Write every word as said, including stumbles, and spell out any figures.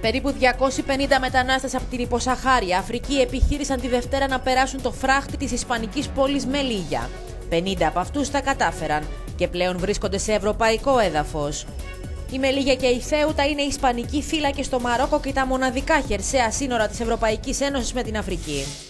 Περίπου διακόσιοι πενήντα μετανάστες από την υποσαχάρια Αφρική επιχείρησαν τη Δευτέρα να περάσουν το φράχτη της ισπανικής πόλης Μελίγια. πενήντα από αυτούς τα κατάφεραν και πλέον βρίσκονται σε ευρωπαϊκό έδαφος. Η Μελίγια και η Θέουτα είναι ισπανικοί φύλακες στο Μαρόκο και τα μοναδικά χερσαία σύνορα της Ευρωπαϊκής Ένωσης με την Αφρική.